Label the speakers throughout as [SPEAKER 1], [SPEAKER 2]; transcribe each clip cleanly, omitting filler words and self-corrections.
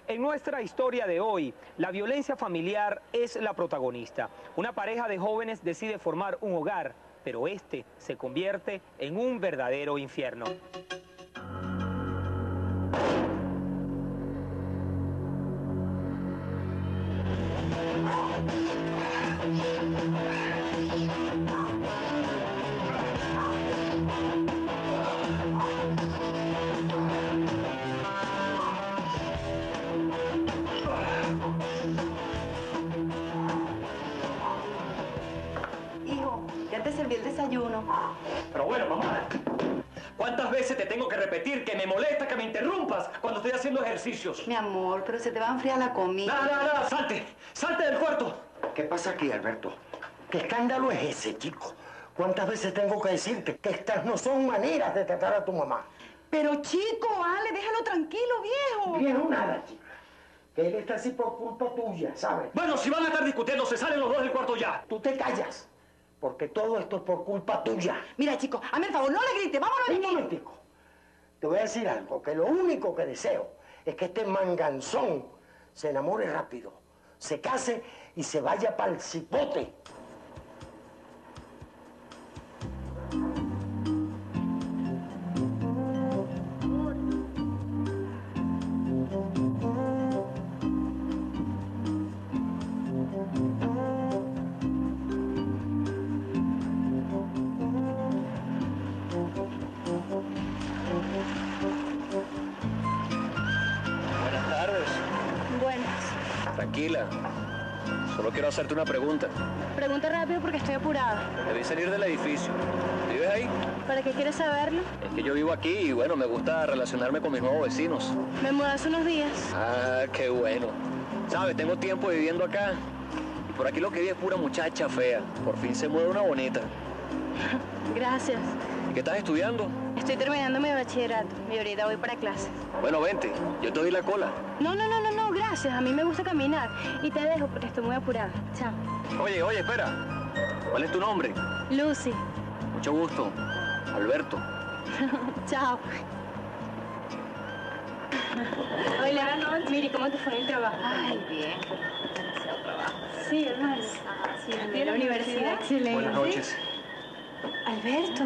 [SPEAKER 1] En nuestra historia de hoy, la violencia familiar es la protagonista. Una pareja de jóvenes decide formar un hogar, pero este se convierte en un verdadero infierno.
[SPEAKER 2] Hijo, ya te serví el desayuno.
[SPEAKER 3] Pero bueno, mamá, ¿cuántas veces te tengo que repetir que me molesta que me interrumpas cuando estoy haciendo ejercicios?
[SPEAKER 2] Mi amor, pero se te va a enfriar la comida.
[SPEAKER 3] Nada, salte, salte del cuarto.
[SPEAKER 4] ¿Qué pasa aquí, Alberto? ¿Qué escándalo es ese, chico? ¿Cuántas veces tengo que decirte que estas no son maneras de tratar a tu mamá?
[SPEAKER 2] Pero chico, Ale, déjalo tranquilo, viejo.
[SPEAKER 4] Viejo nada, chica. Que él está así por culpa tuya, ¿sabes?
[SPEAKER 3] Bueno, si van a estar discutiendo, se salen los dos del cuarto ya.
[SPEAKER 4] Tú te callas, porque todo esto es por culpa tuya.
[SPEAKER 2] Mira, chico, hazme el favor, no le grites, vámonos de
[SPEAKER 4] Un
[SPEAKER 2] aquí.
[SPEAKER 4] momentico. Te voy a decir algo, que lo único que deseo es que este manganzón se enamore rápido, se case y se vaya para el cipote.
[SPEAKER 3] Buenas tardes.
[SPEAKER 5] Buenas.
[SPEAKER 3] Tranquila. Solo quiero hacerte una pregunta.
[SPEAKER 5] Pregunta rápido porque estoy apurada.
[SPEAKER 3] Te vi salir del edificio. ¿Vives ahí?
[SPEAKER 5] ¿Para qué quieres saberlo?
[SPEAKER 3] Es que yo vivo aquí y bueno, me gusta relacionarme con mis nuevos vecinos.
[SPEAKER 5] Me mudé hace unos días.
[SPEAKER 3] Ah, qué bueno. Sabes, tengo tiempo viviendo acá. Y por aquí lo que vi es pura muchacha fea. Por fin se mueve una bonita.
[SPEAKER 5] Gracias.
[SPEAKER 3] ¿Y qué estás estudiando?
[SPEAKER 5] Estoy terminando mi bachillerato y ahorita voy para clases.
[SPEAKER 3] Bueno, vente. Yo te doy la cola.
[SPEAKER 5] No, gracias. A mí me gusta caminar. Y te dejo porque estoy muy apurada. Chao.
[SPEAKER 3] Oye, espera. ¿Cuál es tu nombre?
[SPEAKER 5] Lucy.
[SPEAKER 3] Mucho gusto. Alberto.
[SPEAKER 5] Chao. Hola, Miri, ¿cómo te fue en el trabajo?
[SPEAKER 2] Ay, bien. Demasiado trabajo.
[SPEAKER 5] Sí, hermano.
[SPEAKER 2] Sí,
[SPEAKER 5] De la universidad. Excelente.
[SPEAKER 3] Buenas noches.
[SPEAKER 5] Alberto.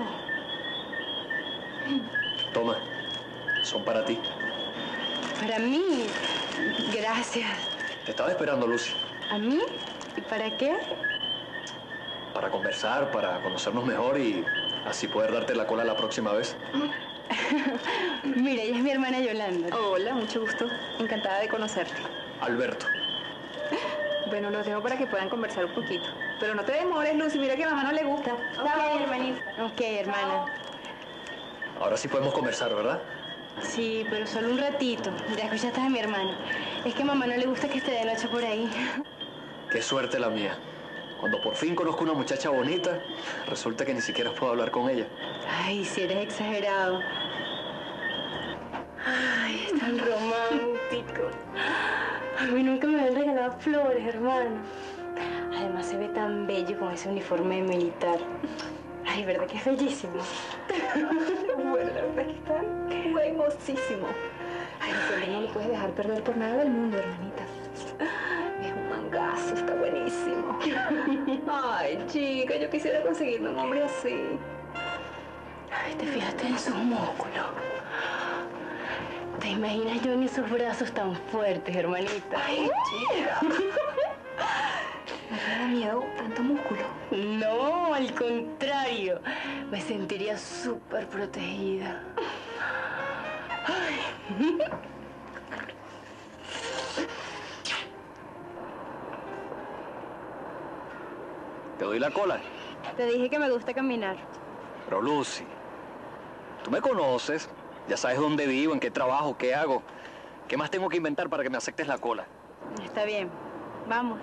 [SPEAKER 3] Toma. Son para ti.
[SPEAKER 5] Para mí. Gracias.
[SPEAKER 3] Te estaba esperando, Lucy.
[SPEAKER 5] ¿A mí? ¿Y para qué?
[SPEAKER 3] Para conversar, para conocernos mejor y así poder darte la cola la próxima vez.
[SPEAKER 5] Mira, ella es mi hermana Yolanda.
[SPEAKER 2] Hola, mucho gusto. Encantada de conocerte.
[SPEAKER 3] Alberto.
[SPEAKER 2] Bueno, los dejo para que puedan conversar un poquito. Pero no te demores, Lucy, mira que a mamá no le gusta.
[SPEAKER 5] Ok, hermanita. Ok, hermana.
[SPEAKER 3] Ahora sí podemos conversar, ¿verdad?
[SPEAKER 5] Sí, pero solo un ratito. Ya escuchaste a mi hermana. Es que a mamá no le gusta que esté de noche por ahí.
[SPEAKER 3] Qué suerte la mía. Cuando por fin conozco una muchacha bonita, resulta que ni siquiera puedo hablar con ella.
[SPEAKER 5] Ay, si eres exagerado. Ay, es tan romántico. A mí nunca me habían regalado flores, hermano. Además se ve tan bello con ese uniforme militar. Ay, ¿verdad que es bellísimo?
[SPEAKER 2] Bueno, la verdad es que está buenosísimo. Ay, no lo puedes dejar perder por nada del mundo, hermanita. Es un mangazo, está buenísimo. Ay, chica, yo quisiera conseguirme un hombre así.
[SPEAKER 5] Ay, ¿te fijaste en sus músculos? ¿Te imaginas yo en esos brazos tan fuertes, hermanita?
[SPEAKER 2] Ay, chica. ¿No te da miedo tanto músculo?
[SPEAKER 5] No, al contrario. Me sentiría súper protegida. Ay.
[SPEAKER 3] Te doy la cola.
[SPEAKER 5] Te dije que me gusta caminar.
[SPEAKER 3] Pero Lucy, tú me conoces. Ya sabes dónde vivo, en qué trabajo, qué hago. ¿Qué más tengo que inventar para que me aceptes la cola?
[SPEAKER 5] Está bien. Vamos.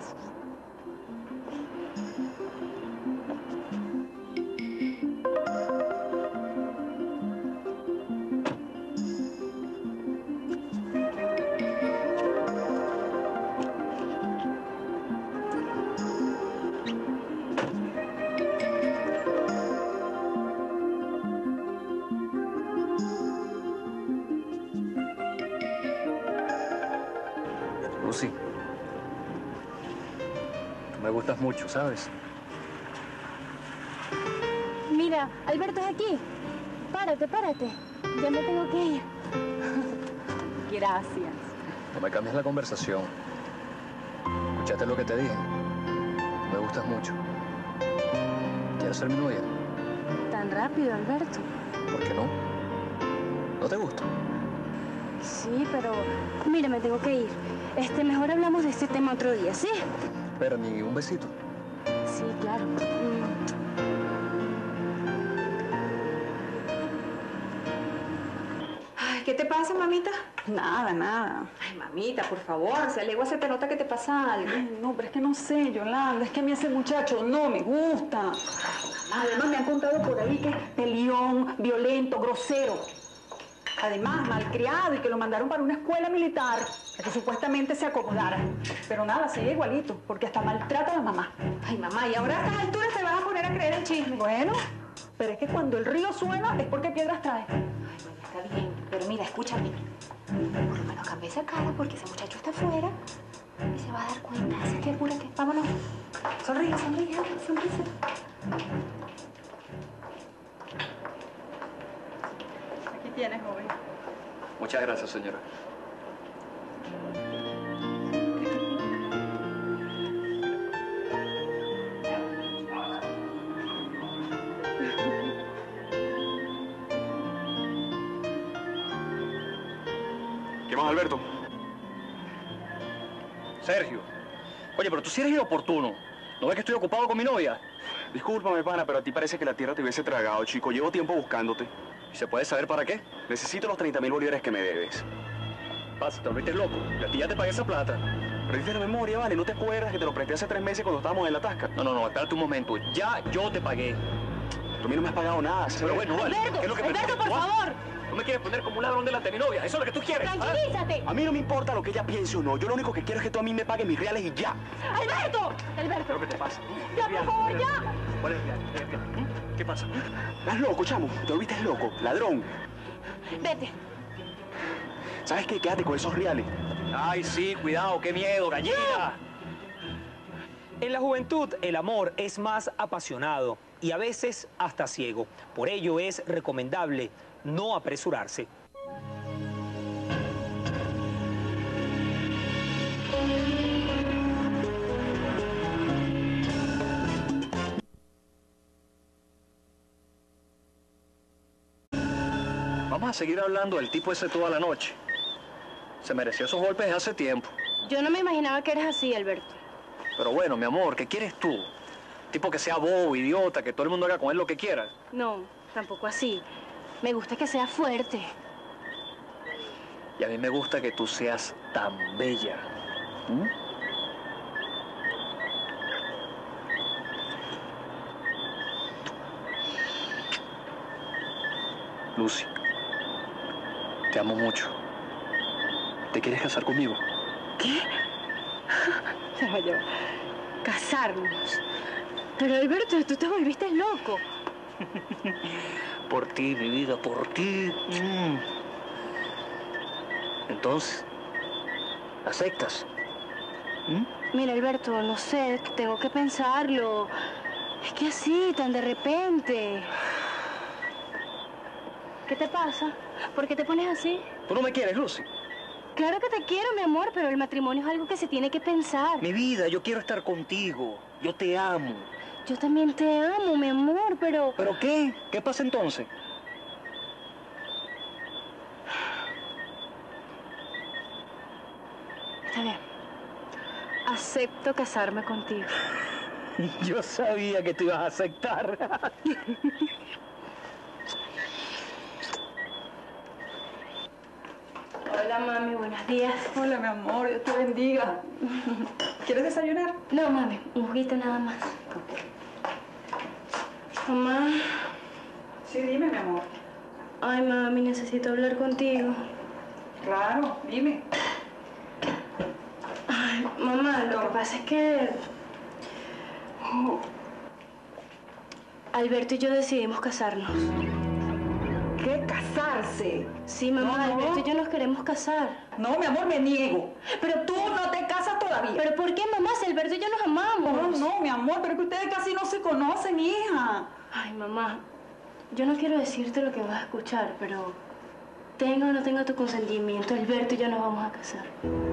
[SPEAKER 3] Lucy, tú me gustas mucho, ¿sabes?
[SPEAKER 5] Mira, Alberto es aquí. Párate, párate. Ya me tengo que ir. Gracias.
[SPEAKER 3] No me cambies la conversación. ¿Escuchaste lo que te dije? Me gustas mucho. ¿Quieres ser mi novia?
[SPEAKER 5] Tan rápido, Alberto.
[SPEAKER 3] ¿Por qué no? ¿No te gusta?
[SPEAKER 5] Sí, pero... Mira, me tengo que ir. Mejor hablamos de este tema otro día, ¿sí?
[SPEAKER 3] Espera, ni un besito.
[SPEAKER 5] Sí, claro.
[SPEAKER 2] Ay, ¿qué te pasa, mamita?
[SPEAKER 6] Nada, nada.
[SPEAKER 2] Ay, mamita, por favor, si a legua se te nota que te pasa algo.
[SPEAKER 6] Ay, no, pero es que no sé, Yolanda, es que a mí ese muchacho no me gusta. Además me han contado por ahí que es peleón, violento, grosero. Además, malcriado y que lo mandaron para una escuela militar, a que supuestamente se acomodara. Pero nada, sigue igualito, porque hasta maltrata a la mamá.
[SPEAKER 2] Ay, mamá, y ahora a estas alturas te vas a poner a creer el chisme.
[SPEAKER 6] Bueno, pero es que cuando el río suena es porque piedras trae.
[SPEAKER 2] Ay, bueno, está bien, pero mira, escúchame. Por lo menos cambia esa cara porque ese muchacho está afuera y se va a dar cuenta. Así que apúrate, vámonos. Sonríe, sonríe, sonríe.
[SPEAKER 6] Aquí tienes, joven.
[SPEAKER 3] Muchas gracias, señora.
[SPEAKER 7] ¿Qué más, Alberto?
[SPEAKER 3] Sergio. Oye, pero tú sí eres inoportuno. ¿No ves que estoy ocupado con mi novia?
[SPEAKER 7] Discúlpame, pana, pero a ti parece que la tierra te hubiese tragado, chico. Llevo tiempo buscándote.
[SPEAKER 3] ¿Y se puede saber para qué?
[SPEAKER 7] Necesito los 30.000 bolívares que me debes.
[SPEAKER 3] Pasa, te volviste loco. Y a ti ya te pagué esa plata.
[SPEAKER 7] Perdiste la memoria, ¿vale? ¿No te acuerdas que te lo presté hace 3 meses cuando estábamos en la tasca?
[SPEAKER 3] No, espérate un momento. Ya yo te pagué.
[SPEAKER 7] Tú a mí no me has pagado nada.
[SPEAKER 3] Pero bueno, vale.
[SPEAKER 5] Alberto,
[SPEAKER 3] ¿Qué es lo que
[SPEAKER 5] Alberto, por favor.
[SPEAKER 3] ¿Tú me quieres poner como un ladrón delante de mi novia? ¿Eso es lo que tú quieres?
[SPEAKER 5] Tranquilízate.
[SPEAKER 7] A mí no me importa lo que ella piense o no. Yo lo único que quiero es que tú a mí me pagues mis reales y ya.
[SPEAKER 5] ¡Alberto!
[SPEAKER 3] ¿Qué es
[SPEAKER 5] ¡Alberto!
[SPEAKER 3] lo que te pasa?
[SPEAKER 5] ¡Ya, por favor, ya!
[SPEAKER 3] ¿Cuál es el real? ¿Qué pasa?
[SPEAKER 7] Estás loco, chamo. Te volviste loco. Ladrón.
[SPEAKER 5] Vete.
[SPEAKER 7] ¿Sabes qué? Quédate con esos reales.
[SPEAKER 3] Ay, sí, cuidado, qué miedo, gallina.
[SPEAKER 1] En la juventud, el amor es más apasionado y a veces hasta ciego. Por ello es recomendable no apresurarse.
[SPEAKER 3] Vamos a seguir hablando del tipo ese toda la noche. Se mereció esos golpes hace tiempo.
[SPEAKER 5] Yo no me imaginaba que eras así, Alberto.
[SPEAKER 3] Pero bueno, mi amor, ¿qué quieres tú? Tipo que sea bobo, idiota, que todo el mundo haga con él lo que quiera.
[SPEAKER 5] No, tampoco así. Me gusta que seas fuerte.
[SPEAKER 3] Y a mí me gusta que tú seas tan bella. ¿Mm? Lucy, te amo mucho. ¿Te quieres casar conmigo?
[SPEAKER 5] ¿Qué? Ya. Casarnos. Pero Alberto, tú te volviste loco.
[SPEAKER 3] Por ti, mi vida, por ti. Entonces, ¿aceptas?
[SPEAKER 5] Mira, Alberto, no sé, tengo que pensarlo. Es que así, tan de repente. ¿Qué te pasa? ¿Por qué te pones así?
[SPEAKER 3] ¿Tú no me quieres, Lucy?
[SPEAKER 5] Claro que te quiero, mi amor, pero el matrimonio es algo que se tiene que pensar.
[SPEAKER 3] Mi vida, yo quiero estar contigo. Yo te amo.
[SPEAKER 5] Yo también te amo, mi amor, pero...
[SPEAKER 3] ¿Pero qué? ¿Qué pasa entonces?
[SPEAKER 5] Está bien. Acepto casarme contigo.
[SPEAKER 1] Yo sabía que te ibas a aceptar.
[SPEAKER 5] Hola, mami, buenos días.
[SPEAKER 6] Hola, mi amor, Dios te bendiga. ¿Quieres desayunar?
[SPEAKER 5] No, mami, un juguito nada más. Mamá.
[SPEAKER 6] Sí, dime, mi amor.
[SPEAKER 5] Ay, mami, necesito hablar contigo.
[SPEAKER 6] Claro, dime.
[SPEAKER 5] Ay, mamá, lo que pasa es que... Alberto y yo decidimos casarnos.
[SPEAKER 6] que casarse.
[SPEAKER 5] Sí, mamá,
[SPEAKER 6] No.
[SPEAKER 5] Alberto y yo nos queremos casar.
[SPEAKER 6] No, mi amor, me niego. Pero tú no te casas todavía.
[SPEAKER 5] ¿Pero por qué, mamá? Si Alberto y yo nos amamos.
[SPEAKER 6] No, mi amor, pero que ustedes casi no se conocen, hija.
[SPEAKER 5] Ay, mamá, yo no quiero decirte lo que vas a escuchar, pero tenga o no tenga tu consentimiento, Alberto y yo nos vamos a casar.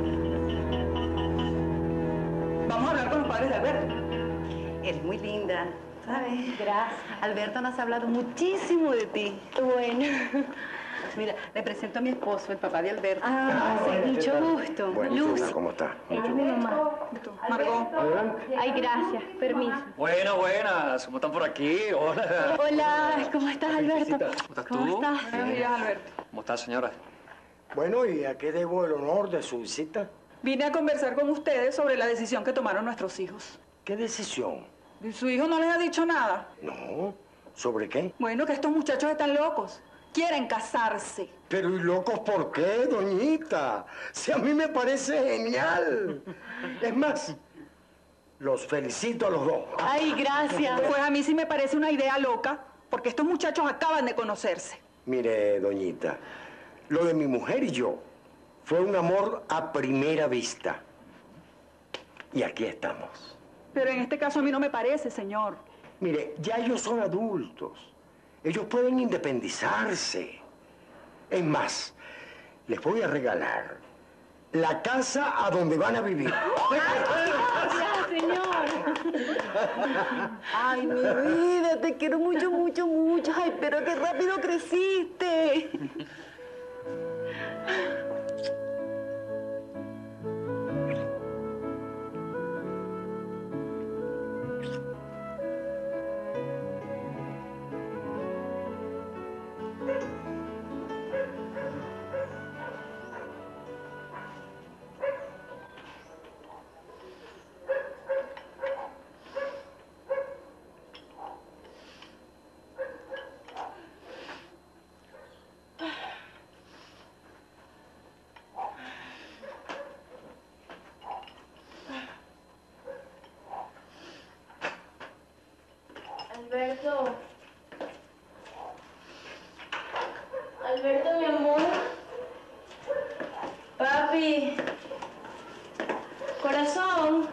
[SPEAKER 6] Vamos a hablar con los padres de Alberto.
[SPEAKER 8] Eres muy linda, ¿sabes?
[SPEAKER 5] Gracias.
[SPEAKER 8] Alberto nos ha hablado muchísimo de ti.
[SPEAKER 5] Qué bueno.
[SPEAKER 8] Mira, le presento a mi esposo, el papá de Alberto.
[SPEAKER 5] Ah, sí, mucho gusto.
[SPEAKER 4] Bueno,
[SPEAKER 5] Lucy.
[SPEAKER 4] ¿cómo está?
[SPEAKER 5] Ella es mi mamá.
[SPEAKER 6] Margot.
[SPEAKER 5] Ay, gracias. Permiso.
[SPEAKER 3] Buenas, buenas. ¿Cómo están por aquí? Hola.
[SPEAKER 5] Hola, ¿cómo estás, Alberto?
[SPEAKER 3] ¿Cómo estás tú?
[SPEAKER 5] ¿Cómo estás?
[SPEAKER 6] Buenos días, Alberto.
[SPEAKER 3] ¿Cómo estás, señora?
[SPEAKER 4] Bueno, ¿y a qué debo el honor de su visita?
[SPEAKER 6] Vine a conversar con ustedes sobre la decisión que tomaron nuestros hijos.
[SPEAKER 4] ¿Qué decisión?
[SPEAKER 6] ¿Y su hijo no les ha dicho nada?
[SPEAKER 4] No. ¿Sobre qué?
[SPEAKER 6] Bueno, que estos muchachos están locos. Quieren casarse.
[SPEAKER 4] Pero ¿y locos por qué, doñita? Si a mí me parece genial. Es más, los felicito a los dos.
[SPEAKER 5] Ay, gracias.
[SPEAKER 6] Pues a mí sí me parece una idea loca, porque estos muchachos acaban de conocerse.
[SPEAKER 4] Mire, doñita, lo de mi mujer y yo fue un amor a primera vista. Y aquí estamos.
[SPEAKER 6] Pero en este caso a mí no me parece, señor.
[SPEAKER 4] Mire, ya ellos son adultos. Ellos pueden independizarse. Es más, les voy a regalar la casa a donde van a vivir.
[SPEAKER 5] Gracias, señor.
[SPEAKER 8] Ay, mi vida, te quiero mucho, mucho, mucho. Ay, pero qué rápido creciste.
[SPEAKER 5] Alberto. Alberto, mi amor. Papi. Corazón.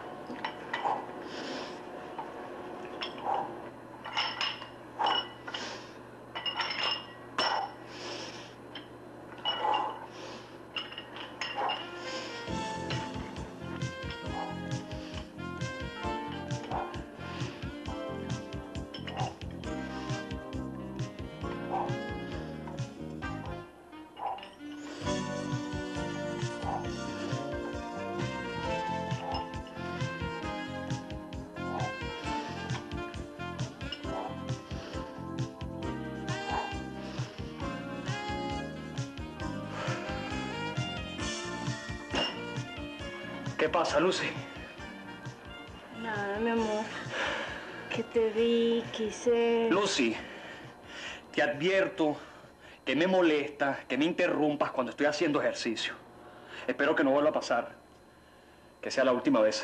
[SPEAKER 3] ¿Qué pasa, Lucy?
[SPEAKER 5] Nada, mi amor. Que te vi, quise...
[SPEAKER 3] Lucy, te advierto que me molesta que me interrumpas cuando estoy haciendo ejercicio. Espero que no vuelva a pasar. Que sea la última vez.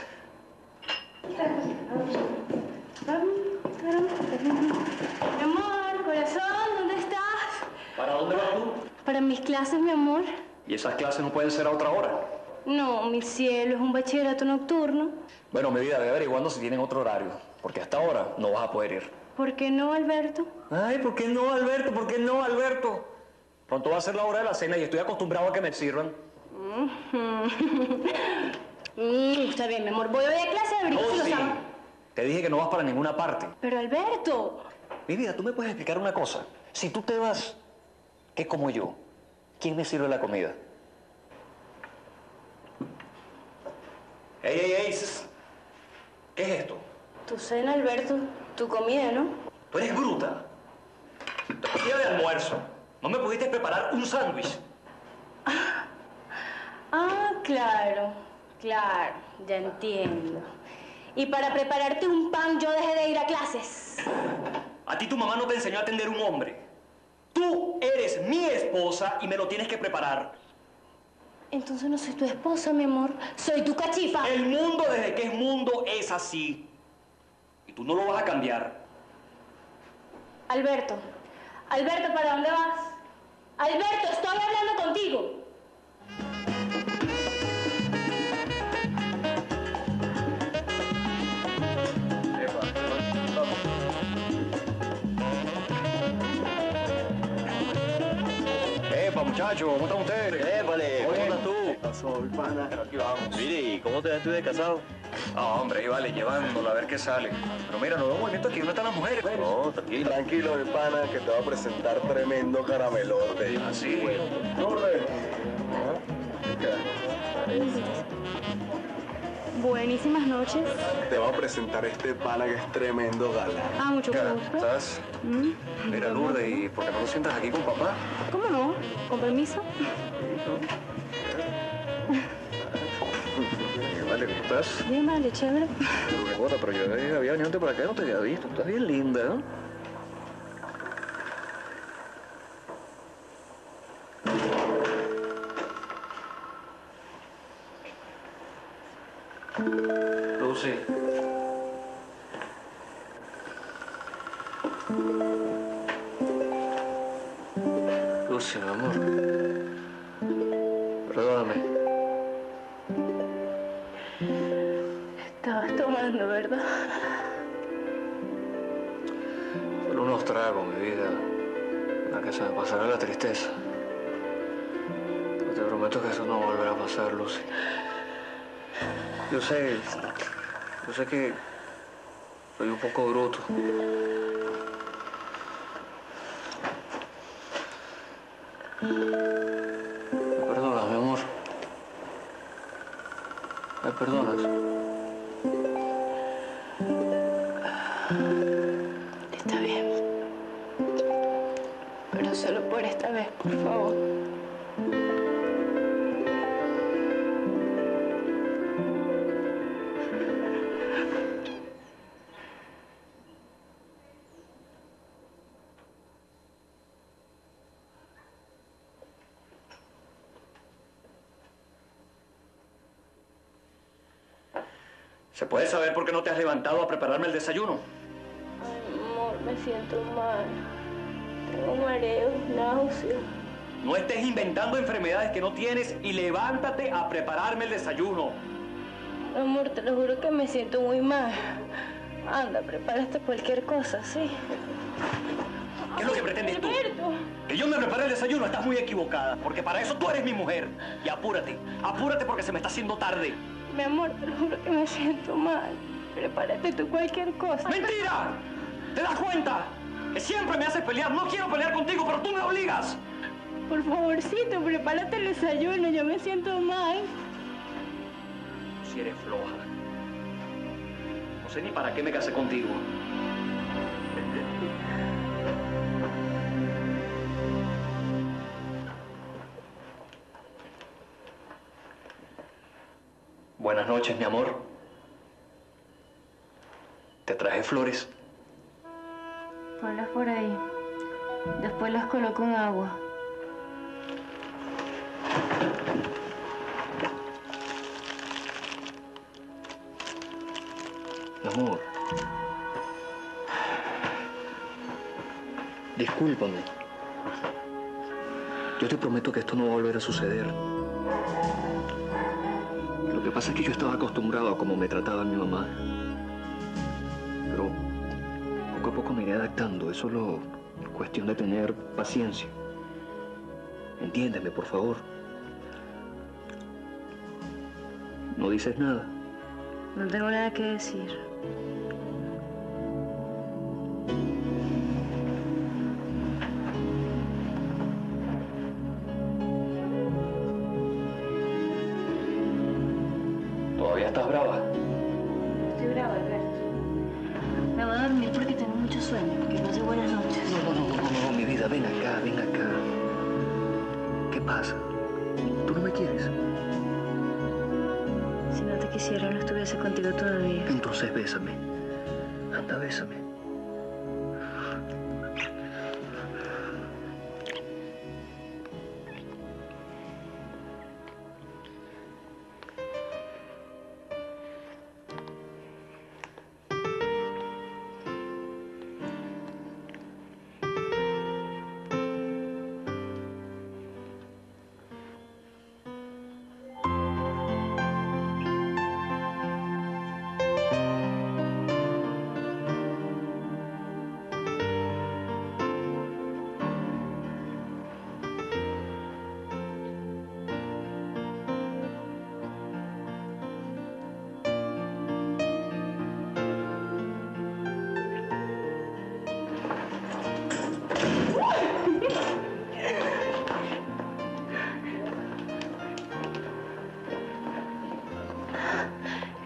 [SPEAKER 5] Mi amor, corazón, ¿dónde estás?
[SPEAKER 3] ¿Para dónde vas tú?
[SPEAKER 5] Para mis clases, mi amor.
[SPEAKER 3] ¿Y esas clases no pueden ser a otra hora?
[SPEAKER 5] No, mi cielo, es un bachillerato nocturno.
[SPEAKER 3] Bueno, mi vida, ve averiguando si tienen otro horario. Porque hasta ahora no vas a poder ir.
[SPEAKER 5] ¿Por qué no, Alberto?
[SPEAKER 3] Ay, ¿por qué no, Alberto? ¿Por qué no, Alberto? Pronto va a ser la hora de la cena y estoy acostumbrado a que me sirvan.
[SPEAKER 5] Está bien, mi amor. Voy hoy a clase de brinco.
[SPEAKER 3] Sí. Te dije que no vas para ninguna parte.
[SPEAKER 5] Pero, Alberto...
[SPEAKER 3] Mi vida, ¿tú me puedes explicar una cosa? Si tú te vas, ¿qué como yo? ¿Quién me sirve la comida? ¡Ey, ey, ey! ¿Qué es esto?
[SPEAKER 5] Tu cena, Alberto. Tu comida, ¿no?
[SPEAKER 3] Tú eres bruta. Día de almuerzo. ¿No me pudiste preparar un sándwich?
[SPEAKER 5] Ah, claro. Claro, ya entiendo. Y para prepararte un pan yo dejé de ir a clases.
[SPEAKER 3] A ti tu mamá no te enseñó a atender un hombre. Tú eres mi esposa y me lo tienes que preparar.
[SPEAKER 5] Entonces no soy tu esposa, mi amor. Soy tu cachifa.
[SPEAKER 3] El mundo desde que es mundo es así. Y tú no lo vas a cambiar.
[SPEAKER 5] Alberto. Alberto, ¿para dónde vas? Alberto, estoy hablando contigo.
[SPEAKER 3] Epa, muchachos, ¿cómo están ustedes?
[SPEAKER 9] Épale, ¿cómo estás tú?
[SPEAKER 3] ¿Qué pasó, mi pana? Pero aquí vamos.
[SPEAKER 9] Mire, ¿y cómo te ves tú de casado?
[SPEAKER 3] Ah, hombre, ahí vale, llevándolo a ver qué sale. Pero mira, no veo movimiento aquí, ¿dónde están las mujeres?
[SPEAKER 9] No, tranquilo.
[SPEAKER 7] Tranquilo, mi pana, que te voy a presentar tremendo caramelote.
[SPEAKER 3] Así.
[SPEAKER 5] Buenísimas noches.
[SPEAKER 7] Te voy a presentar este pana que es tremendo galán.
[SPEAKER 5] Ah, mucho
[SPEAKER 3] ¿Qué?
[SPEAKER 5] gusto.
[SPEAKER 3] ¿Estás? Mira, Lourdes, ¿y por qué no lo sientas aquí con papá?
[SPEAKER 5] ¿Cómo no? ¿Con permiso?
[SPEAKER 3] Vale, ¿cómo estás?
[SPEAKER 5] Bien, vale, chévere.
[SPEAKER 3] Bota, pero yo había venido antes por acá y no te había visto. Estás bien linda, ¿no? Lucy. Lucy, mi amor. Perdóname.
[SPEAKER 5] Estabas tomando, ¿verdad?
[SPEAKER 3] Solo unos tragos, mi vida. Para que se me pasará la tristeza. Pero te prometo que eso no volverá a pasar, Lucy. Yo sé que soy un poco bruto. ¿Me perdonas, mi amor? ¿Me perdonas?
[SPEAKER 5] Está bien. Pero solo por esta vez, por favor.
[SPEAKER 3] ¿Se puede saber por qué no te has levantado a prepararme el desayuno?
[SPEAKER 5] Ay, amor, me siento mal. Tengo mareos, náuseas.
[SPEAKER 3] No estés inventando enfermedades que no tienes y levántate a prepararme el desayuno.
[SPEAKER 5] Amor, te lo juro que me siento muy mal. Anda, prepárate cualquier cosa, ¿sí?
[SPEAKER 3] ¿Qué es lo que pretendes tú?
[SPEAKER 5] Alberto.
[SPEAKER 3] Que yo me prepare el desayuno, estás muy equivocada, porque para eso tú eres mi mujer. Y apúrate, apúrate porque se me está haciendo tarde.
[SPEAKER 5] Mi amor, te lo juro que me siento mal. Prepárate tú cualquier cosa.
[SPEAKER 3] ¡Mentira! ¿Te das cuenta? Que siempre me haces pelear. No quiero pelear contigo, pero tú me obligas.
[SPEAKER 5] Por favorcito, prepárate el desayuno. Yo me siento mal.
[SPEAKER 3] Si eres floja. No sé ni para qué me casé contigo. Buenas noches, mi amor. Te traje flores.
[SPEAKER 5] Ponlas por ahí. Después las coloco en agua.
[SPEAKER 3] Mi amor. Discúlpame. Yo te prometo que esto no va a volver a suceder. Lo que pasa es que yo estaba acostumbrado a cómo me trataba mi mamá. Pero poco a poco me iré adaptando. Es solo cuestión de tener paciencia. Entiéndeme, por favor. ¿No dices nada?
[SPEAKER 5] No tengo nada que decir.
[SPEAKER 3] ¿Todavía estás brava?
[SPEAKER 5] Estoy brava, Alberto. Me voy a dormir porque tengo mucho sueño. Que pase buenas noches.
[SPEAKER 3] No, mi vida, ven acá, ven acá. ¿Qué pasa? ¿Tú no me quieres?
[SPEAKER 5] Si no te quisiera, no estuviese contigo todavía.
[SPEAKER 3] Entonces bésame. Anda, bésame.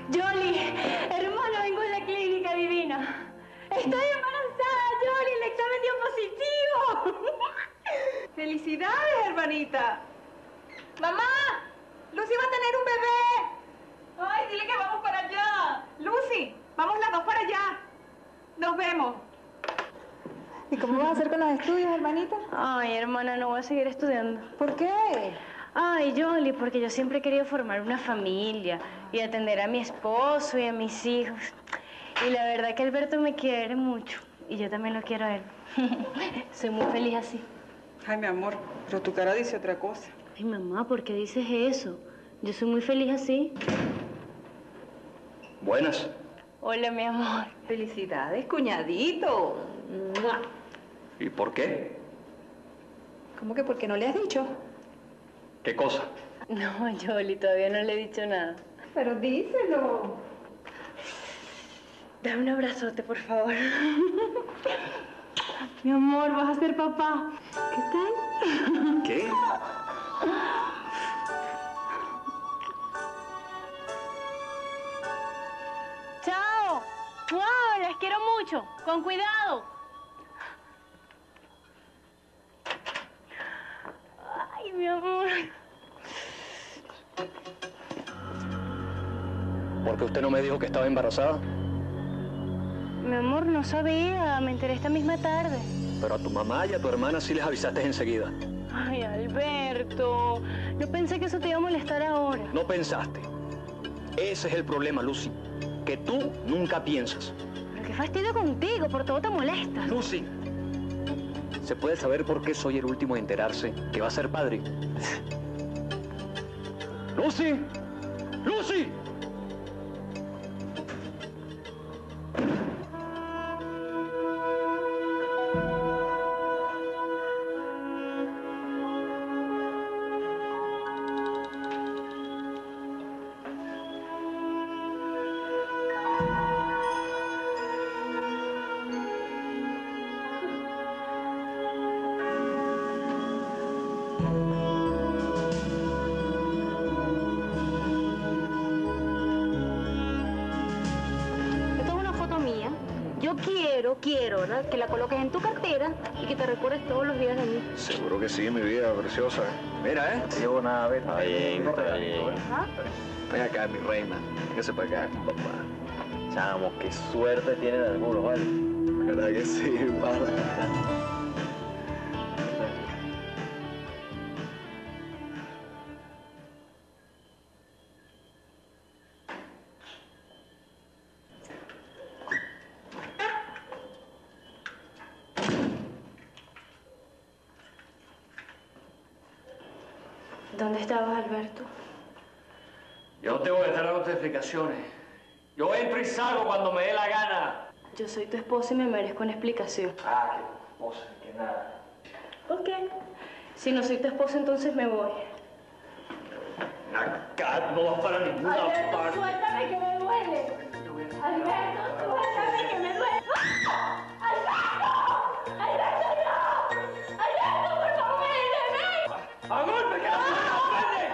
[SPEAKER 5] Yoli, hermano, vengo de la clínica divina. Estoy embarazada, Yoli, el examen dio positivo.
[SPEAKER 6] ¡Felicidades, hermanita! ¡Mamá! ¡Lucy va a tener un bebé! ¡Ay, dile que vamos para allá! ¡Lucy, vamos las dos para allá! ¡Nos vemos!
[SPEAKER 2] ¿Y cómo vas a hacer con los estudios, hermanita?
[SPEAKER 5] Ay, hermana, no voy a seguir estudiando.
[SPEAKER 2] ¿Por qué?
[SPEAKER 5] Ay, Yoli, porque yo siempre he querido formar una familia y atender a mi esposo y a mis hijos. Y la verdad que Alberto me quiere mucho y yo también lo quiero a él. Soy muy feliz así.
[SPEAKER 6] Ay, mi amor, pero tu cara dice otra cosa.
[SPEAKER 5] Ay, mamá, ¿por qué dices eso? Yo soy muy feliz así.
[SPEAKER 3] Buenas.
[SPEAKER 5] Hola, mi amor.
[SPEAKER 6] ¡Felicidades, cuñadito! ¡Mua!
[SPEAKER 3] ¿Y por qué?
[SPEAKER 2] ¿Cómo que por qué no le has dicho?
[SPEAKER 3] ¿Qué cosa?
[SPEAKER 5] No, Yoli, todavía no le he dicho nada.
[SPEAKER 2] Pero díselo.
[SPEAKER 5] Dame un abrazote, por favor. Mi amor, vas a ser papá. ¿Qué tal?
[SPEAKER 3] ¿Qué?
[SPEAKER 5] ¡Chao! ¡Wow! Las quiero mucho. Con cuidado. Ay, mi amor.
[SPEAKER 3] ¿Por qué usted no me dijo que estaba embarazada?
[SPEAKER 5] Mi amor, no sabía. Me enteré esta misma tarde.
[SPEAKER 3] Pero a tu mamá y a tu hermana sí les avisaste enseguida.
[SPEAKER 5] Ay, Alberto. No pensé que eso te iba a molestar ahora.
[SPEAKER 3] No pensaste. Ese es el problema, Lucy. Que tú nunca piensas.
[SPEAKER 5] Pero qué fastidio contigo. Por todo te molestas.
[SPEAKER 3] Lucy. ¿Se puede saber por qué soy el último en enterarse que va a ser padre? ¡Lucy! ¡Lucy!
[SPEAKER 5] Quiero, ¿verdad? Que la coloques en tu cartera y que te recuerdes todos los días de mí.
[SPEAKER 3] Seguro que sí, mi vida preciosa. Mira, ¿eh? Te llevo nada, ven.
[SPEAKER 9] Está bien, está bien.
[SPEAKER 3] Ven acá, mi reina. Véngase para acá con papá.
[SPEAKER 9] Chamo, qué suerte tienen algunos, ¿vale?
[SPEAKER 3] ¿Verdad que sí, pana?
[SPEAKER 5] ¿Dónde estabas, Alberto?
[SPEAKER 3] Yo no tengo que estar dando explicaciones. Yo entro y salgo cuando me dé la gana.
[SPEAKER 5] Yo soy tu esposa y me merezco una explicación.
[SPEAKER 3] Ah, qué esposa, que nada.
[SPEAKER 5] ¿Por qué? Si no soy tu esposa, entonces me voy.
[SPEAKER 3] Acá no vas para ninguna
[SPEAKER 5] Alberto,
[SPEAKER 3] parte.
[SPEAKER 5] suéltame que me duele. Alberto, suéltame que me duele. ¡Ah! ¡Alberto! ¡Alberto, no! ¡Alberto, por favor, ven!
[SPEAKER 3] ¡A golpe, que la mujer no prende!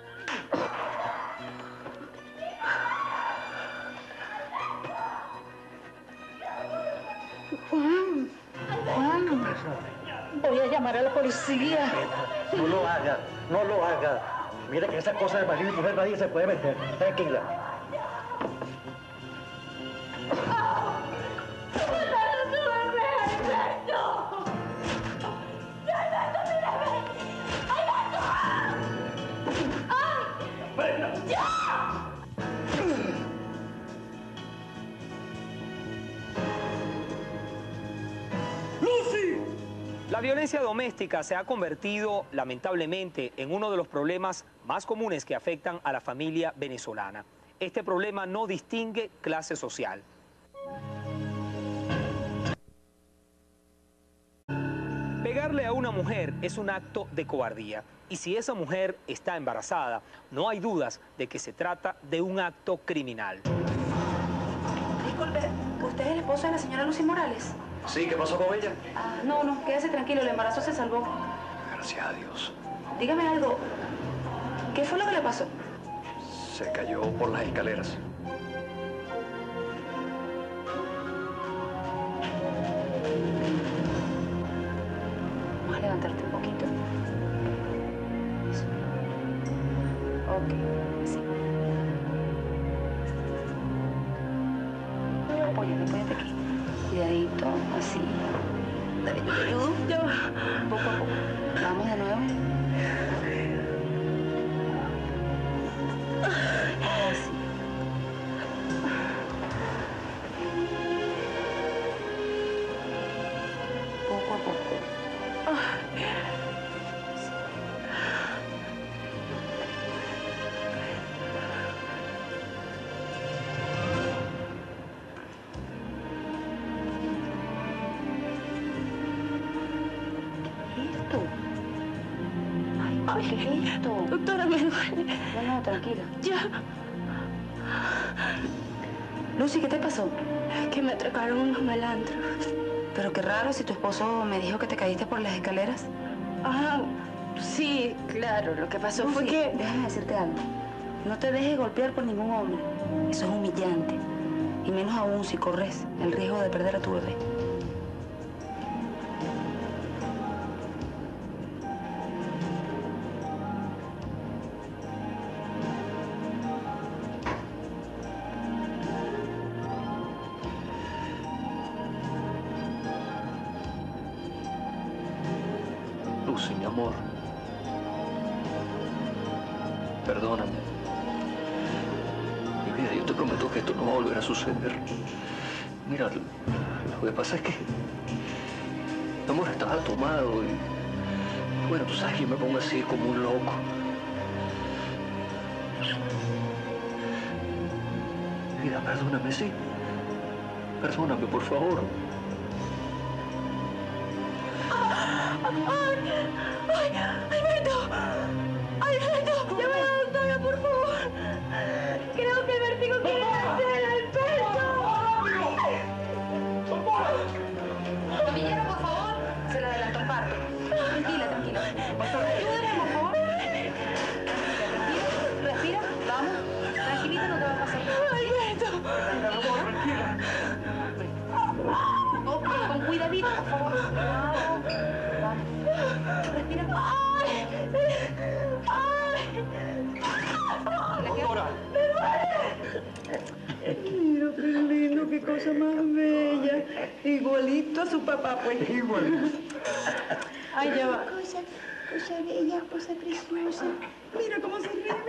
[SPEAKER 6] Juan, voy a llamar a la policía.
[SPEAKER 9] No lo haga, no lo haga. Mira que esa cosa de marido y mujer nadie se puede meter. Tranquila.
[SPEAKER 1] La violencia doméstica se ha convertido, lamentablemente, en uno de los problemas más comunes que afectan a la familia venezolana. Este problema no distingue clase social. Pegarle a una mujer es un acto de cobardía. Y si esa mujer está embarazada, no hay dudas de que se trata de un acto criminal.
[SPEAKER 2] Disculpe, ¿usted es el esposo de la señora Lucy Morales?
[SPEAKER 3] Sí, ¿qué pasó con ella?
[SPEAKER 2] No, quédese tranquilo, el embarazo se salvó.
[SPEAKER 3] Gracias a Dios.
[SPEAKER 2] Dígame algo, ¿qué fue lo que le pasó?
[SPEAKER 3] Se cayó por las escaleras.
[SPEAKER 2] Ok, sí. Apóyate aquí. Cuidadito, así. Dale, yo te ayudo.
[SPEAKER 5] Ya va.
[SPEAKER 2] Poco a poco. Vamos de nuevo. Así. Poco a poco. ¿Esto? Ay, ¿qué es esto?
[SPEAKER 5] Doctora, me duele.
[SPEAKER 2] No, tranquila.
[SPEAKER 5] Ya.
[SPEAKER 2] Lucy, ¿qué te pasó?
[SPEAKER 5] Que me atracaron unos malandros.
[SPEAKER 2] Pero qué raro si tu esposo me dijo que te caíste por las escaleras.
[SPEAKER 5] Ah, sí, claro. Lo que pasó fue
[SPEAKER 2] Lucy,
[SPEAKER 5] que...
[SPEAKER 2] déjame decirte algo. No te dejes golpear por ningún hombre. Eso es humillante. Y menos aún si corres el riesgo de perder a tu bebé.
[SPEAKER 3] Lucy, mi amor. Perdóname. Mi vida, yo te prometo que esto no va a volver a suceder. Mira, lo que pasa es que... Mi amor, estaba tomado y... Bueno, tú sabes que yo me pongo así como un loco. Mi vida, perdóname, sí. Perdóname, por favor.
[SPEAKER 5] ¡Ay, Alberto! ¡Alberto! ¡Llama a la doctora, por favor! Creo que el vértigo quiere hacer Alberto.
[SPEAKER 2] Camillero, por favor. Se le adelantó un parto. Tranquila, tranquila. Ayúdame, por favor. Tranquila, respira. Vamos. Tranquilita, no te va a pasar nada.
[SPEAKER 5] ¡Alberto!
[SPEAKER 2] Con cuidadito, por favor. Vamos. Respira.
[SPEAKER 3] Doctora.
[SPEAKER 6] Mira, qué lindo, qué cosa más bella. Igualito a su papá, pues.
[SPEAKER 4] Igualito.
[SPEAKER 5] Ay, ya va.
[SPEAKER 8] Cosa bella, cosa preciosa.
[SPEAKER 6] Mira cómo se ríe.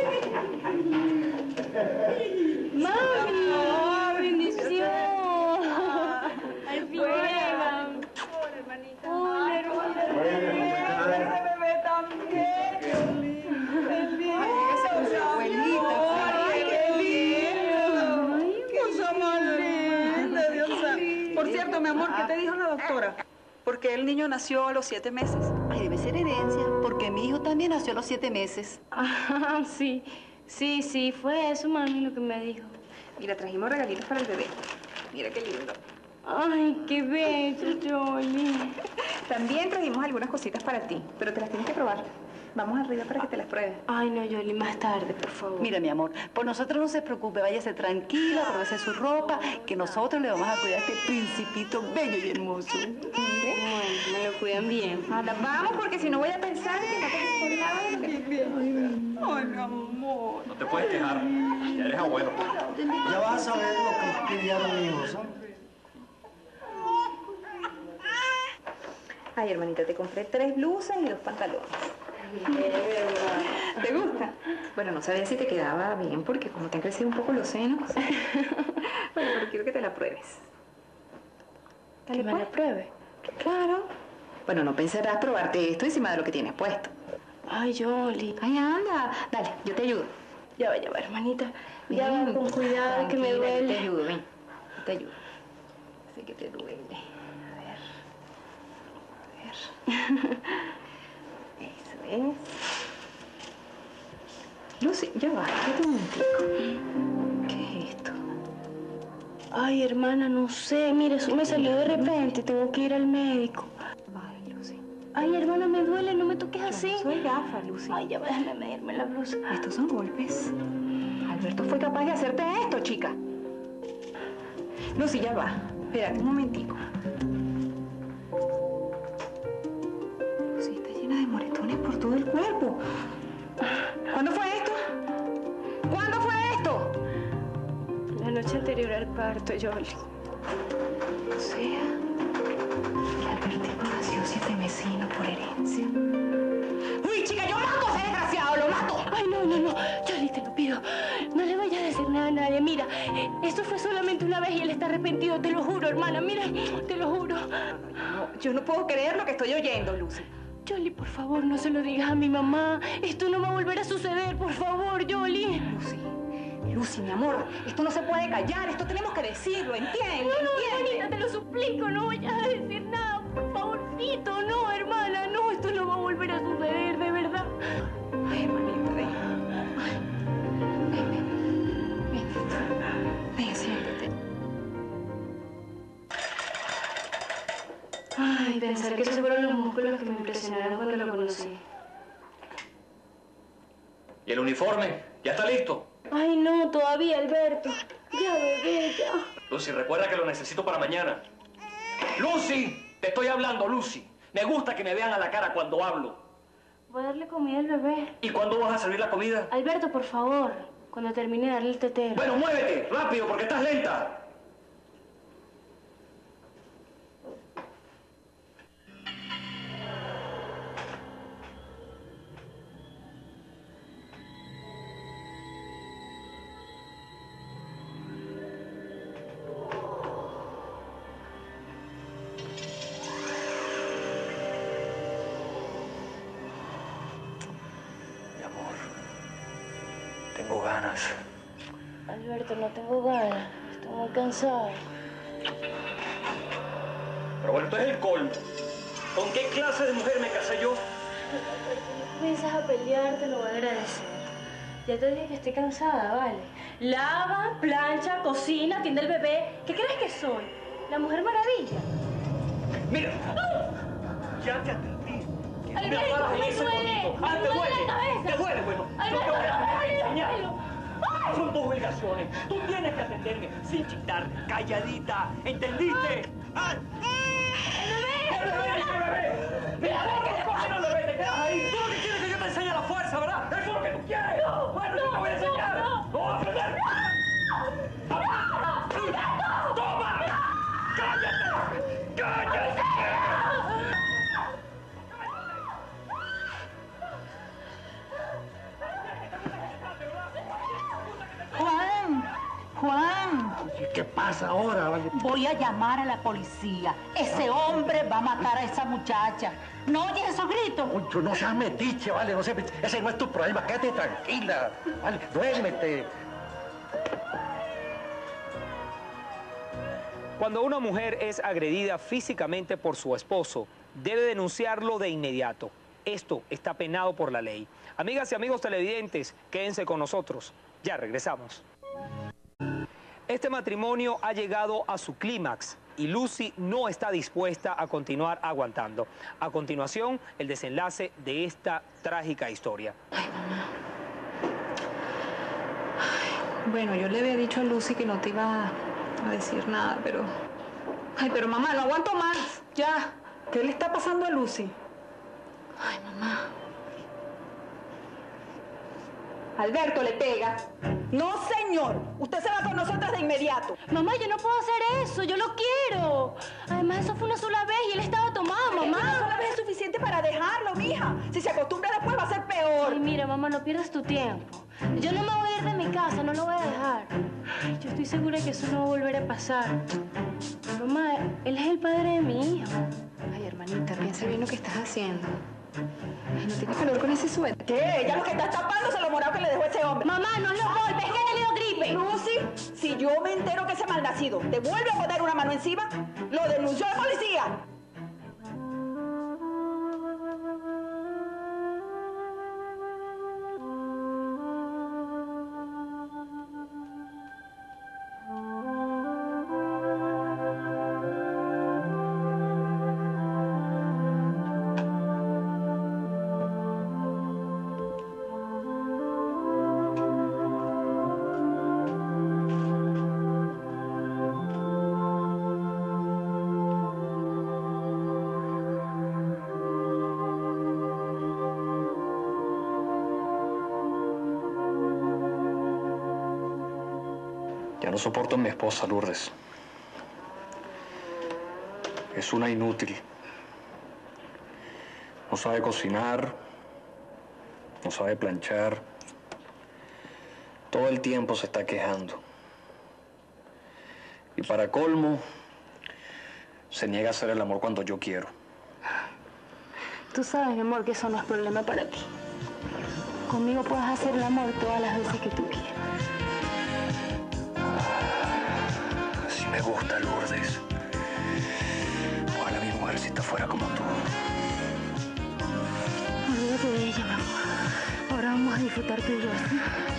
[SPEAKER 5] ¡Mami! ¡Bendición! ¡Al fin llegan! ¡Hola, hermana!
[SPEAKER 6] Ese bebé también. Qué lindo. Qué lindo. Esa abuelita. Ay, qué lindo. Qué cosa más linda, Dios santo. Por cierto, mi amor, ¿qué te dijo la doctora? Porque el niño nació a los 7 meses.
[SPEAKER 8] Ay, debe ser herencia, porque mi hijo también nació a los 7 meses.
[SPEAKER 5] Ah, sí. Sí, fue eso, mami, lo que me dijo.
[SPEAKER 2] Mira, trajimos regalitos para el bebé. Mira qué lindo.
[SPEAKER 5] Ay, qué bello, Yoli.
[SPEAKER 2] También trajimos algunas cositas para ti, pero te las tienes que probar. Vamos arriba para que te las pruebes.
[SPEAKER 5] Ay, no, Yoli, más tarde, por favor.
[SPEAKER 8] Mira, mi amor, por nosotros no se preocupe, váyase tranquila, pruébese su ropa, que nosotros le vamos a cuidar a este principito bello y hermoso.
[SPEAKER 5] Bueno, me lo cuidan bien.
[SPEAKER 2] Ahora vamos, porque si no voy a pensar que no te por nada de lo que...
[SPEAKER 6] Ay, mi amor.
[SPEAKER 7] No te puedes quejar. Ya eres abuelo.
[SPEAKER 4] Ya vas a ver lo que es criar un hijo, ¿sabes?
[SPEAKER 2] Ay, hermanita, te compré 3 blusas y 2 pantalones. ¿Te gusta? Bueno, no sabía si te quedaba bien porque como te han crecido un poco los senos. Bueno, pero quiero que te la pruebes.
[SPEAKER 5] ¿Que me la pruebe?
[SPEAKER 2] Claro. Bueno, no pensarás probarte esto encima de lo que tienes puesto.
[SPEAKER 5] Ay, Yoli.
[SPEAKER 2] Ay, anda. Dale, yo te ayudo.
[SPEAKER 5] Ya va, hermanita. Ya va,
[SPEAKER 2] Ven,
[SPEAKER 5] con cuidado, que me
[SPEAKER 2] tranquila,
[SPEAKER 5] duele.
[SPEAKER 2] Yo te ayudo, ven. Yo te ayudo. Sé que te duele. A ver. Eso es. Lucy, ya va. Quédate un momentico. ¿Qué es esto?
[SPEAKER 5] Ay, hermana, no sé. Mira, eso me salió de repente. Tengo que ir al médico.
[SPEAKER 2] Ay, Lucy.
[SPEAKER 5] Ay, hermana, me duele. No me toques así.
[SPEAKER 2] Yo no soy gafa, Lucy.
[SPEAKER 5] Ay, ya va, déjame medirme la blusa.
[SPEAKER 2] Estos son golpes. Alberto fue capaz de hacerte esto, chica. Lucy, ya va. Espérate un momentico. Lucy, está llena de moretones por todo el cuerpo. ¿Cuándo fue esto?
[SPEAKER 6] ¿Cuándo fue esto?
[SPEAKER 5] La noche anterior al parto, Yoli.
[SPEAKER 2] O sea, que Albertico nació 7 mesino por herencia.
[SPEAKER 6] ¡Uy, chica, yo mato a ese desgraciado! ¡Lo mato!
[SPEAKER 5] Ay, no, Yoli, te lo pido. No le vayas a decir nada a nadie. Mira, esto fue solamente una vez y él está arrepentido. Te lo juro, hermana. Mira, te lo juro.
[SPEAKER 6] Yo no puedo creer lo que estoy oyendo, Lucy.
[SPEAKER 5] Yoli, por favor, no se lo digas a mi mamá. Esto no va a volver a suceder, por favor, Yoli.
[SPEAKER 6] Lucy, mi amor, esto no se puede callar, esto tenemos que decirlo, ¿entiendes?
[SPEAKER 5] No, hermanita, te lo suplico, no vayas a decir nada, por favorcito. No, hermana, no, esto no va a volver a suceder, de verdad.
[SPEAKER 6] Ay, hermanita, ven. Ven, siéntate.
[SPEAKER 5] Ay, pensar que esos fueron los músculos que me impresionaron cuando lo conocí.
[SPEAKER 3] ¿Y el uniforme? ¿Ya está listo?
[SPEAKER 5] Ay, no, todavía, Alberto. Ya, bebé, ya.
[SPEAKER 3] Lucy, recuerda que lo necesito para mañana. ¡Lucy! Te estoy hablando, Lucy. Me gusta que me vean a la cara cuando hablo.
[SPEAKER 5] Voy a darle comida al bebé.
[SPEAKER 3] ¿Y cuándo vas a servir la comida?
[SPEAKER 5] Alberto, por favor, cuando termine de darle el tetero.
[SPEAKER 3] Bueno, muévete, rápido, porque estás lenta. Tengo ganas.
[SPEAKER 5] Alberto, no tengo ganas. Estoy muy cansada.
[SPEAKER 3] Pero bueno, esto es el colmo. ¿Con qué clase de mujer me casé yo?
[SPEAKER 5] Alberto, no comienzas a pelear, te lo voy a agradecer. Ya te dije que estoy cansada, ¿vale? Lava, plancha, cocina, atiende al bebé. ¿Qué crees que soy? ¿La Mujer Maravilla?
[SPEAKER 3] Mira. Ya te atendí.
[SPEAKER 5] Alberto, me duele.
[SPEAKER 3] Ah, te duele.
[SPEAKER 5] La cabeza.
[SPEAKER 3] Te duele, bueno.
[SPEAKER 5] Alberto,
[SPEAKER 3] No te voy a
[SPEAKER 5] me duele el
[SPEAKER 3] enseñar.
[SPEAKER 5] pelo.
[SPEAKER 3] Son tus obligaciones. Tú tienes que atenderme sin chitarte, calladita. ¿Entendiste? ¡Ay! ¡El bebé! ¡Mira, ¿por qué no lo ves? Te quedas ahí. Tú lo que quieres es que yo te enseñe la fuerza, ¿verdad? Eso es lo que tú quieres. Bueno, yo te voy a enseñar. ¡No vas a aprender! ¡Toma! ¡Cállate! ¡Cállate!
[SPEAKER 6] Juan,
[SPEAKER 9] ¿Qué pasa ahora? Vale?
[SPEAKER 6] voy a llamar a la policía. Ese hombre va a matar a esa muchacha. ¿No oyes esos gritos?
[SPEAKER 9] Mucho, no seas metiche, vale, no seas metiche. Ese no es tu problema, quédate tranquila. Vale, duérmete.
[SPEAKER 1] Cuando una mujer es agredida físicamente por su esposo, debe denunciarlo de inmediato. Esto está penado por la ley. Amigas y amigos televidentes, quédense con nosotros. Ya regresamos. Este matrimonio ha llegado a su clímax y Lucy no está dispuesta a continuar aguantando. A continuación, el desenlace de esta trágica historia.
[SPEAKER 2] Bueno, yo le había dicho a Lucy que no te iba a decir nada, pero... Ay, pero mamá, no aguanto más. Ya.
[SPEAKER 6] ¿Qué le está pasando a Lucy?
[SPEAKER 2] Ay, mamá.
[SPEAKER 6] Alberto le pega. No, señor. Usted se va con nosotras de inmediato.
[SPEAKER 5] Mamá, yo no puedo hacer eso, yo lo quiero. Además, eso fue una sola vez y él estaba tomado, mamá.
[SPEAKER 6] Una sola vez es suficiente para dejarlo, mija. Si se acostumbra después va a ser peor.
[SPEAKER 5] Ay, mira, mamá, no pierdas tu tiempo. Yo no me voy a ir de mi casa, no lo voy a dejar. Ay, yo estoy segura que eso no va a volver a pasar. Mamá, él es el padre de mi hijo.
[SPEAKER 2] Ay, hermanita, piensa bien lo que estás haciendo. Ay, no tienes calor con ese suéter.
[SPEAKER 6] ¿Qué? Ella lo que está tapándose lo morado que le dejó ese hombre.
[SPEAKER 5] Mamá, no los golpes, que he tenido gripe.
[SPEAKER 6] Lucy, si yo me entero que ese malnacido te vuelve a poner una mano encima, lo denunció a la policía.
[SPEAKER 3] Ya no soporto a mi esposa, Lourdes. Es una inútil. No sabe cocinar, no sabe planchar. Todo el tiempo se está quejando. Y para colmo, se niega a hacer el amor cuando yo quiero.
[SPEAKER 5] Tú sabes, mi amor, que eso no es problema para ti. Conmigo puedes hacer el amor todas las veces que tú quieras.
[SPEAKER 3] Así me gusta, Lourdes. Ojalá mi mujercita fuera como tú.
[SPEAKER 5] Olvídate de ella, mi amor. Ahora vamos a disfrutar tú y yo, ¿sí?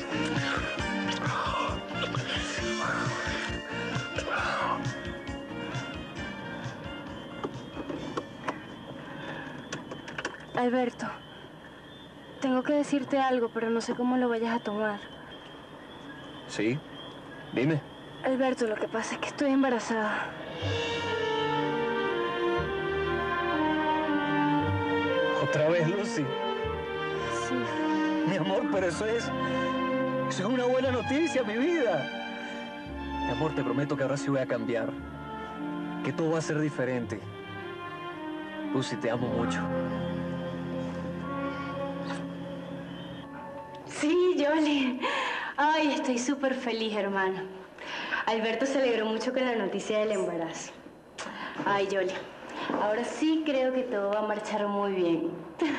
[SPEAKER 5] Alberto, tengo que decirte algo, pero no sé cómo lo vayas a tomar.
[SPEAKER 3] ¿Sí? Dime.
[SPEAKER 5] Alberto, lo que pasa es que estoy embarazada.
[SPEAKER 3] ¿Otra vez, Lucy?
[SPEAKER 5] Sí.
[SPEAKER 3] Mi amor, pero eso es una buena noticia, mi vida. Mi amor, te prometo que ahora sí voy a cambiar. Que todo va a ser diferente. Lucy, te amo mucho.
[SPEAKER 5] Sí, Yoli. Ay, estoy súper feliz, hermano. Alberto se alegró mucho con la noticia del embarazo. Ay, Yoli. Ahora sí creo que todo va a marchar muy bien.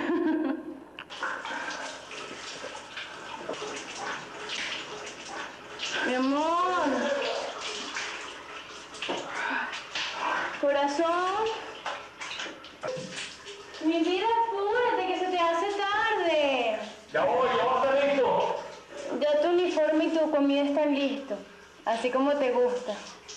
[SPEAKER 5] Mi amor. Corazón. Mi vida, apúrate, que se te hace tarde.
[SPEAKER 9] Ya voy a estar listo.
[SPEAKER 5] Ya tu uniforme y tu comida están listos, así como te gusta.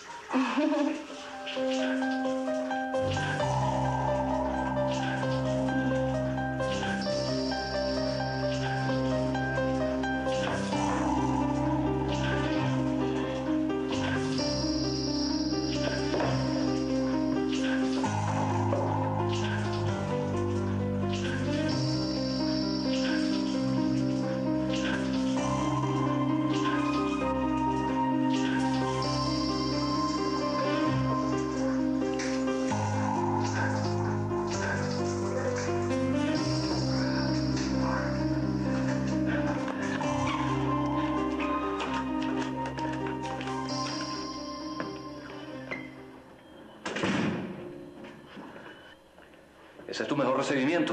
[SPEAKER 3] ¿Ese es tu mejor recibimiento?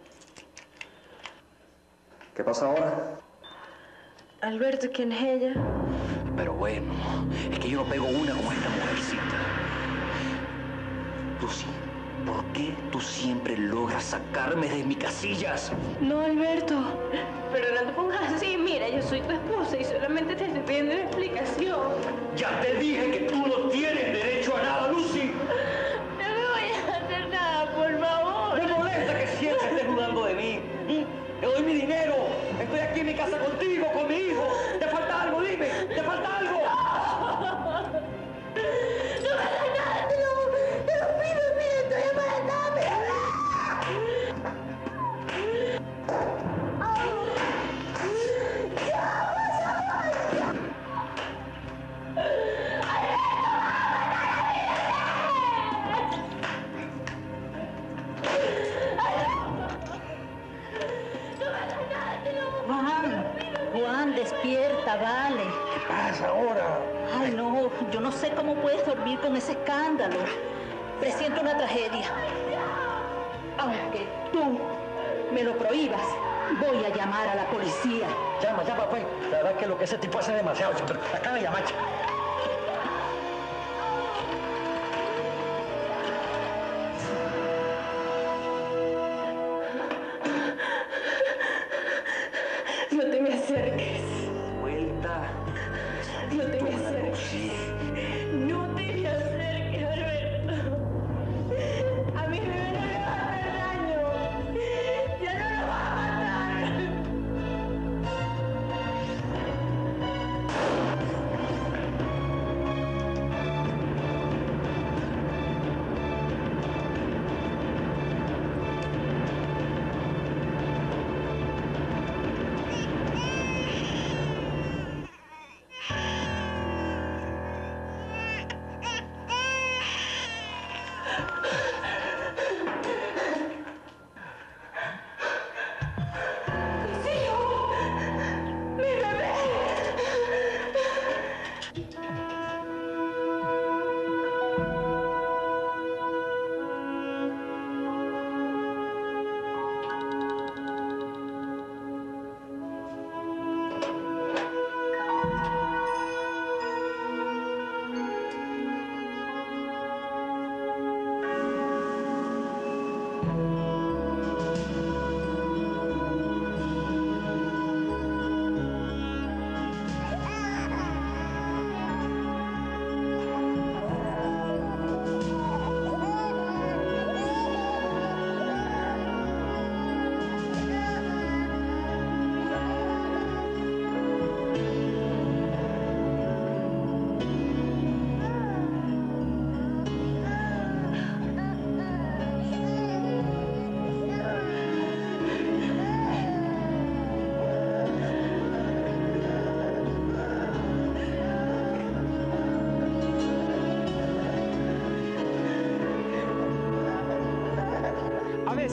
[SPEAKER 3] ¿Qué pasa ahora?
[SPEAKER 5] Alberto, ¿quién es ella?
[SPEAKER 3] Pero bueno, es que yo no pego una como esta mujercita. Lucy, ¿por qué tú siempre logras sacarme de mis casillas?
[SPEAKER 5] No, Alberto. Pero no te pongas así. Mira, yo soy tu esposa y solamente te estoy pidiendo una explicación.
[SPEAKER 9] Ya te dije que tú no tienes derecho a nada, Lucy.
[SPEAKER 5] No me vayas a hacer nada, por favor.
[SPEAKER 9] Me molesta que siempre estés dudando de mí. Te doy mi dinero. Estoy aquí en mi casa contigo, con mi hijo. ¿Te falta algo? Dime. ¿Te falta algo?
[SPEAKER 5] No me hagas nada, te lo pido, mira, estoy embarazada,
[SPEAKER 8] Juan, despierta, vale.
[SPEAKER 4] ¿Qué pasa ahora?
[SPEAKER 8] Ay, no, yo no sé cómo puedes dormir con ese escándalo. Presiento una tragedia. Aunque tú me lo prohíbas, voy a llamar a la policía.
[SPEAKER 9] Llama, pues. La verdad es que lo que ese tipo hace es demasiado. Pero acaba de llamar.
[SPEAKER 5] no te me acerques.
[SPEAKER 9] Vuelta.
[SPEAKER 5] No te me acerques. No te me acerques, Alberto. A mi bebé no le va a hacer daño. Ya no lo va a matar.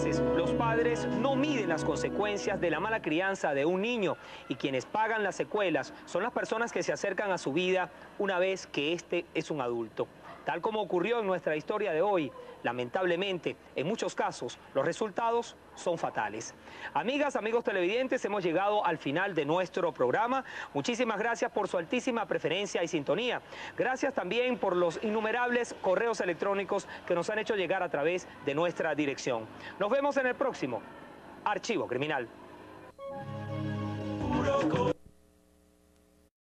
[SPEAKER 1] veces los padres no miden las consecuencias de la mala crianza de un niño y quienes pagan las secuelas son las personas que se acercan a su vida una vez que éste es un adulto. Tal como ocurrió en nuestra historia de hoy, lamentablemente, en muchos casos, los resultados son fatales. Amigas, amigos televidentes, hemos llegado al final de nuestro programa. Muchísimas gracias por su altísima preferencia y sintonía. Gracias también por los innumerables correos electrónicos que nos han hecho llegar a través de nuestra dirección. Nos vemos en el próximo Archivo Criminal.